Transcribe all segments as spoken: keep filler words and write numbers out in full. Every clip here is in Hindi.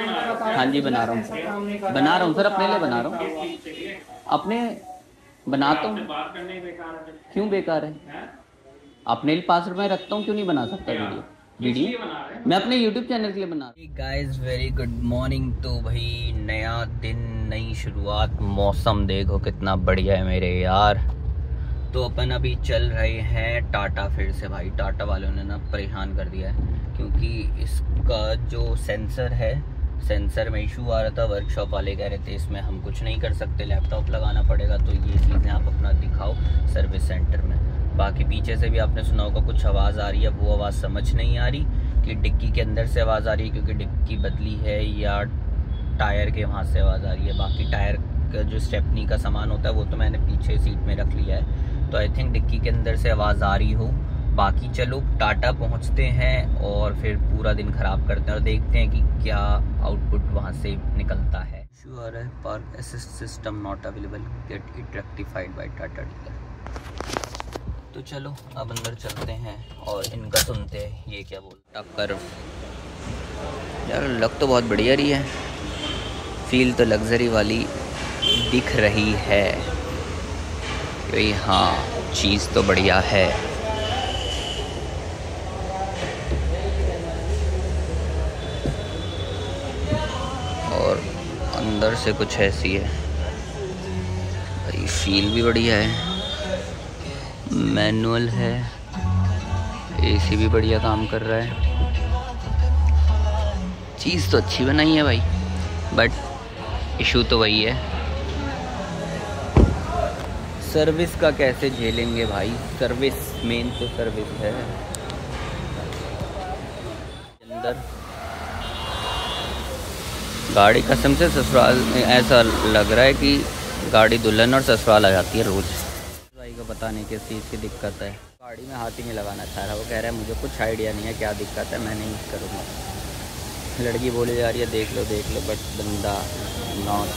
हाँ जी बना रहा हूँ, बना रहा हूँ सर, अपने लिए बना रहा हूँ, अपने बनाता हूँ। क्यों बेकार है? अपने लिए पाँच रुपए रखता हूँ, क्यों नहीं बना सकता वीडियो? वीडियो मैं अपने यूट्यूब चैनल के लिए बना रहा हूँ। Guys very good morning. तो भाई नया दिन, नई शुरुआत। मौसम देखो कितना बढ़िया है मेरे यार। तो अपन अभी चल रहे हैं टाटा फिर से। भाई टाटा वालों ने ना परेशान कर दिया है, क्योंकि इसका जो सेंसर है, सेंसर में इशू आ रहा था। वर्कशॉप वाले कह रहे थे इसमें हम कुछ नहीं कर सकते, लैपटॉप लगाना पड़ेगा। तो ये चीज़ें आप अपना दिखाओ सर्विस सेंटर में। बाकी पीछे से भी आपने सुना होगा कुछ आवाज़ आ रही है, वो आवाज़ समझ नहीं आ रही कि डिक्की के अंदर से आवाज़ आ रही है क्योंकि डिक्की बदली है, या टायर के वहाँ से आवाज़ आ रही है। बाकी टायर का जो स्टेपनी का सामान होता है वो तो मैंने पीछे सीट में रख लिया है, तो आई थिंक डिक्की के अंदर से आवाज़ आ रही हो। बाकी चलो टाटा पहुंचते हैं और फिर पूरा दिन ख़राब करते हैं और देखते हैं कि क्या आउटपुट वहां से निकलता है। इशू आ रहा है, park assist system not available, get it rectified by Tata dealer. तो चलो अब अंदर चलते हैं और इनका सुनते हैं ये क्या बोलता। टक्कर यार, लग तो बहुत बढ़िया रही है, फील तो लग्जरी वाली दिख रही है। हाँ चीज़ तो बढ़िया है। और अंदर से कुछ ऐसी है भाई, फील भी बढ़िया है, मैनुअल है, एसी भी बढ़िया काम कर रहा है। चीज़ तो अच्छी बनाई है भाई, बट इशू तो वही है। सर्विस का कैसे झेलेंगे भाई, सर्विस मेन तो सर्विस है। अंदर गाड़ी कसम से ससुराल में ऐसा लग रहा है कि गाड़ी दुल्हन और ससुराल आ जाती है रोज। भाई को पता नहीं किस चीज़ की दिक्कत है, गाड़ी में हाथ ही नहीं लगाना चाह रहा। वो कह रहा है मुझे कुछ आइडिया नहीं है क्या दिक्कत है, मैं नहीं करूँगा। लड़की बोली जा रही है देख लो देख लो, बट बंदा नॉट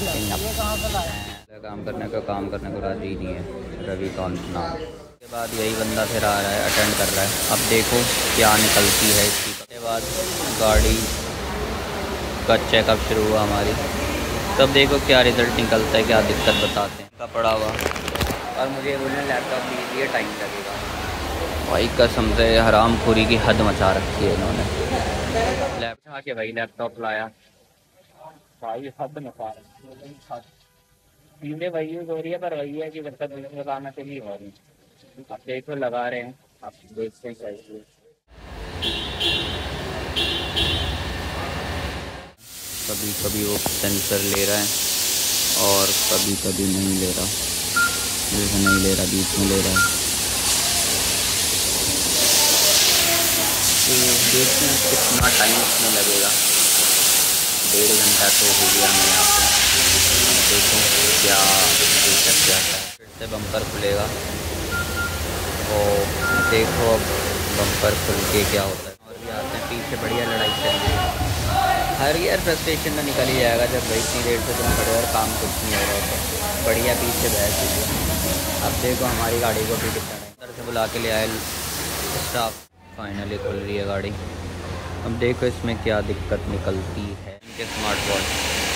काम करने का काम करने को राजी नहीं है। रविकांत नाम के बाद यही बंदा फिर आ रहा है, अटेंड कर रहा है। अब देखो क्या निकलती है इसकी। के बाद गाड़ी का चेकअप शुरू हुआ हमारी, तब देखो क्या रिज़ल्ट निकलता है, क्या दिक्कत बताते हैं। का पड़ा हुआ और मुझे बोलने लैपटॉप लीजिए टाइम लगेगा। भाई कसम से हराम खोरी की हद मचा रखी है इन्होंने। लैपटॉप के भाई लैपटॉप लाया भाई, हद मचा रखी। चीज़ें वही यूज़ हो रही है, पर वही है कि मतलब लगाना से नहीं हो रही। अब देखो लगा रहे हैं, आप देखते हैं कैसे। कभी कभी वो सेंसर ले रहा है और कभी कभी नहीं ले रहा, जैसे नहीं ले रहा बीच में ले रहा है। तो देखते हैं कितना टाइम इसमें लगेगा। डेढ़ घंटा तो हो गया हमें यहाँ पे। देखो क्या दिक्कत क्या है। फिर से बम्पर खुलेगा और देखो अब बम्पर खुल के क्या होता है। और भी आते हैं पीछे, बढ़िया लड़ाई चल रही है। हर यार फ्रस्ट्रेशन तो निकल ही जाएगा जब भाई इतनी देर से तुम खड़े और काम कुछ नहीं हो रहा होता। बढ़िया पीछे बहस हुई है। अब देखो हमारी गाड़ी को भी कितना अंदर से बुला के ले आए स्टाफ। फाइनली खुल रही है गाड़ी। अब देखो इसमें क्या दिक्कत निकलती है। इनके स्मार्ट वॉच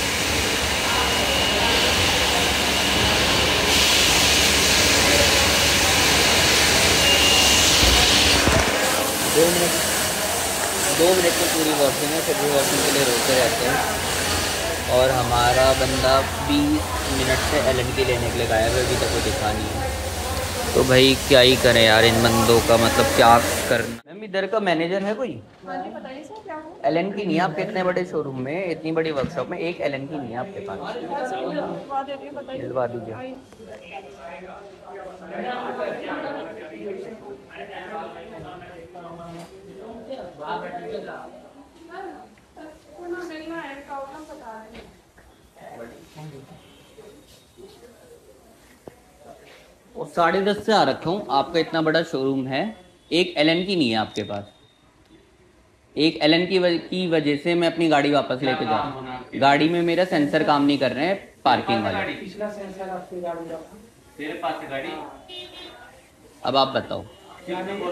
दो मिनट दो मिनट में पूरी वॉशिंग है, फिर भी वॉशिंग के लिए रोकते रहते हैं। और हमारा बंदा बीस मिनट से एल एन की लेने के लिए गाया है, अभी तक वो दिखा नहीं है। तो भाई क्या ही करें यार इन बंदों का, मतलब क्या करना। मैम इधर का मैनेजर है कोई? एल एन की नहीं है आपके इतने बड़े शोरूम में, इतनी बड़ी वर्कशॉप में एक एल एन की नहीं है आपके पास? दिलवा दीजिए। और साढ़े दस से आ रखा हूँ, आपका इतना बड़ा शोरूम है, एक एल एन की नहीं है आपके पास। एक एल एन की वज, की वजह से मैं अपनी गाड़ी वापस लेके जा रहा हूँ। गाड़ी में मेरा सेंसर काम नहीं कर रहे हैं, पार्किंग वाले। अब आप बताओ।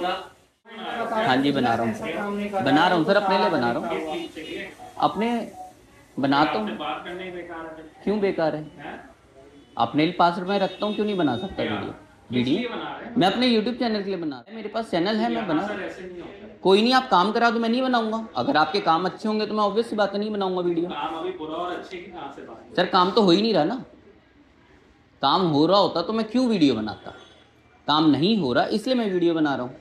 हाँ जी बना रहा हूँ, बना रहा हूँ सर, अपने लिए बना रहा हूँ, अपने बनाता हूँ, बात करने बेकार है। क्यों बेकार है? अपने लिए पासवर्ड मैं रखता हूँ, क्यों नहीं बना सकता वीडियो? वीडियो मैं अपने यूट्यूब चैनल के लिए बना रहा हूँ, मेरे पास चैनल है, मैं बना। कोई नहीं, आप काम करा दो, मैं नहीं बनाऊंगा। अगर आपके काम अच्छे होंगे तो मैं ऑब्वियस सी बात है नहीं बनाऊंगा वीडियो। काम अभी बुरा और अच्छे की कहां से बात? सर काम तो हो ही नहीं रहा ना। काम हो रहा होता तो मैं क्यों वीडियो बनाता? काम नहीं हो रहा इसलिए मैं वीडियो बना रहा हूँ।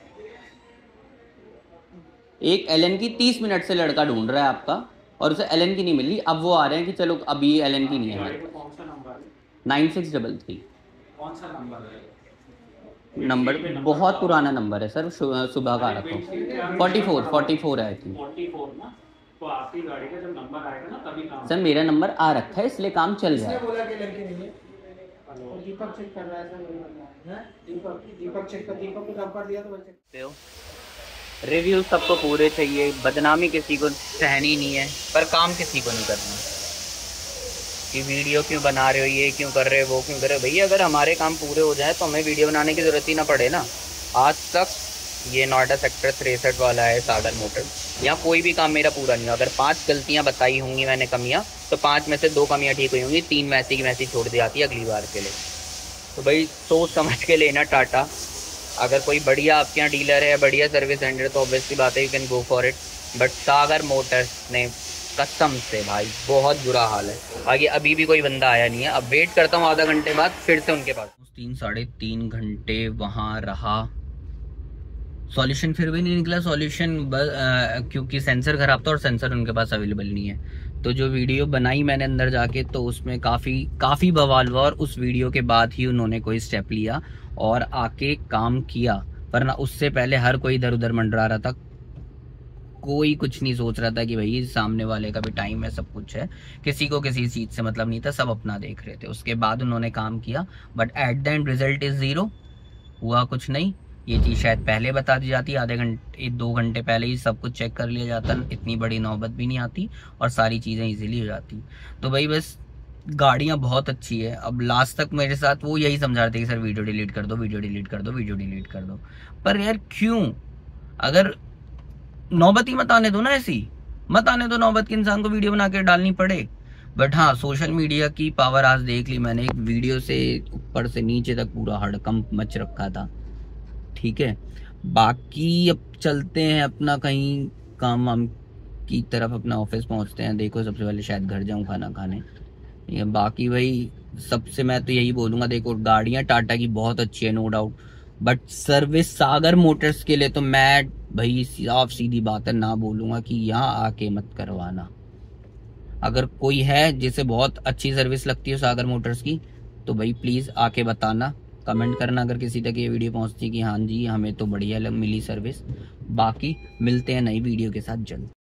एक एलन की तीस मिनट से लड़का ढूंढ रहा है आपका, और उसे एलन की नहीं मिली। अब वो आ रहे हैं कि चलो अभी एलन की नहीं है। Nine six double three. कौन सा नंबर है? नंबर बहुत पुराना नंबर है सर, सुबह का रखो। फोर्टी फोर फोर्टी फोर है आई थिंक। तो आपकी गाड़ी का जब नंबर आएगा ना तभी काम। सर मेरा नंबर आ रखा है इसलिए काम चल रहा है। बोला कि लड़की नहीं है। दीपक चेक कर रहा है सर। दीपक दीपक चेक कर, दीपक को नंबर दिया तो चेक। रिव्यू सबको पूरे चाहिए, बदनामी किसी को सहनी नहीं है, पर काम किसी को नहीं करना। कि वीडियो क्यों बना रहे हो, ये क्यों कर रहे हो, वो क्यों कर रहे हो। भैया अगर हमारे काम पूरे हो जाए तो हमें वीडियो बनाने की ज़रूरत ही ना पड़े ना। आज तक ये नोएडा सेक्टर तिरसठ वाला है सागर मोटर, यहाँ कोई भी काम मेरा पूरा नहीं हुआ। अगर पांच गलतियाँ बताई होंगी मैंने कमियाँ, तो पाँच में से दो कमियाँ ठीक हुई होंगी, तीन वैसी की वैसी छोड़ दी जाती है अगली बार के लिए। तो भाई सोच समझ के लेना टाटा। अगर कोई बढ़िया आपके यहाँ डीलर है, बढ़िया सर्विस सेंटर, तो ऑब्वियसली बात है you can go for it. But Sagar motors ने कसम से भाई बहुत बुरा हाल है। आगे अभी भी कोई बंदा आया नहीं है। अब वेट करता हूँ आधा घंटे बाद फिर से उनके पास। तीन साढ़े तीन घंटे वहाँ रहा, सॉल्यूशन फिर भी नहीं निकला। सॉल्यूशन क्योंकि सेंसर खराब था और सेंसर उनके पास अवेलेबल नहीं है। तो जो वीडियो बनाई मैंने अंदर जाके, तो उसमें काफ़ी काफ़ी बवाल हुआ, और उस वीडियो के बाद ही उन्होंने कोई स्टेप लिया और आके काम किया। वरना उससे पहले हर कोई इधर उधर मंडरा रहा था, कोई कुछ नहीं सोच रहा था कि भाई सामने वाले का भी टाइम है, सब कुछ है, किसी को किसी चीज़ से मतलब नहीं था, सब अपना देख रहे थे। उसके बाद उन्होंने काम किया, but at the end result is zero. हुआ कुछ नहीं। ये चीज़ शायद पहले बता दी जाती, आधे घंटे दो घंटे पहले ही सब कुछ चेक कर लिया जाता, इतनी बड़ी नौबत भी नहीं आती और सारी चीज़ें इजीली हो जाती। तो भाई बस गाड़ियाँ बहुत अच्छी है। अब लास्ट तक मेरे साथ वो यही समझा रहे थे कि सर वीडियो डिलीट कर दो, वीडियो डिलीट कर दो, वीडियो डिलीट कर दो। पर यार क्यों? अगर नौबत ही मत आने दो ना, ऐसी मत आने दो नौबत के इंसान को वीडियो बना के डालनी पड़े। बट हाँ, सोशल मीडिया की पावर आज देख ली मैंने। एक वीडियो से ऊपर से नीचे तक पूरा हड़कंप मच रखा था। ठीक है, बाकी अब चलते हैं अपना कहीं काम वाम की तरफ, अपना ऑफिस पहुंचते हैं। देखो सबसे पहले शायद घर जाऊं खाना खाने। ये बाकी भाई सबसे मैं तो यही बोलूंगा, देखो गाड़ियां टाटा की बहुत अच्छी है no doubt, but service Sagar motors के लिए तो मैं भाई साफ सीधी बात है ना बोलूंगा कि यहाँ आके मत करवाना। अगर कोई है जिसे बहुत अच्छी सर्विस लगती है सागर मोटर्स की, तो भाई प्लीज आके बताना, कमेंट करना अगर किसी तक ये वीडियो पहुंचती है कि हाँ जी हमें तो बढ़िया मिली सर्विस। बाकी मिलते हैं नई वीडियो के साथ जल्द।